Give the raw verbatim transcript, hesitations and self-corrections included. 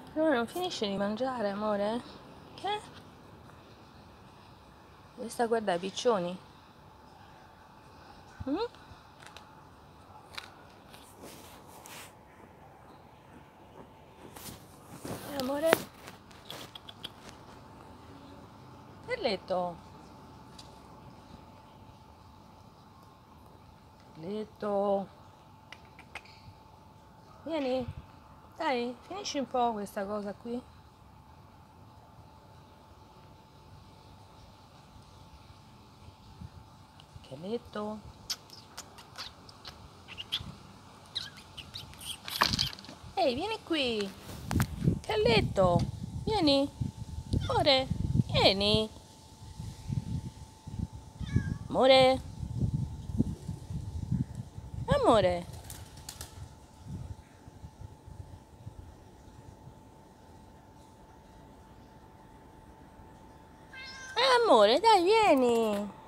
No, non finisce di mangiare, amore? Che? Dove sta a guardare i piccioni? Mm? Eh, amore? Carletto? Carletto? Vieni? Dai, finisci un po' questa cosa qui. Carletto? Ehi, vieni qui! Carletto! Vieni! Amore! Vieni! Amore! Amore! Eh, amore, dai, vieni!